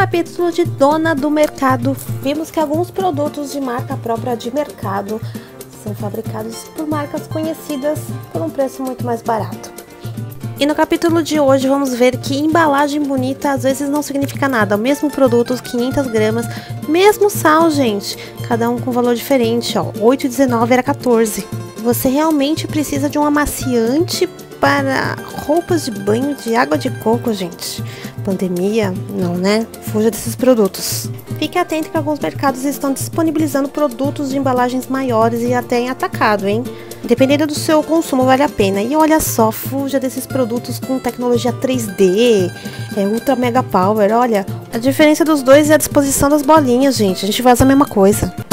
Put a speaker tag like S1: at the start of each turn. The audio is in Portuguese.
S1: capítulo de Dona do Mercado, vimos que alguns produtos de marca própria de mercado são fabricados por marcas conhecidas por um preço muito mais barato. E no capítulo de hoje vamos ver que embalagem bonita às vezes não significa nada. O mesmo produto, 500 gramas, mesmo sal, gente. Cada um com valor diferente, ó. 8,19 era 14. Você realmente precisa de um amaciante para roupas de banho de água de coco, gente. Pandemia? Não, né? Fuja desses produtos. Fique atento que alguns mercados estão disponibilizando produtos de embalagens maiores e até em atacado, hein? Dependendo do seu consumo, vale a pena. E olha só, fuja desses produtos com tecnologia 3D, Ultra Mega Power. Olha, a diferença dos dois é a disposição das bolinhas, gente. A gente vai usar a mesma coisa.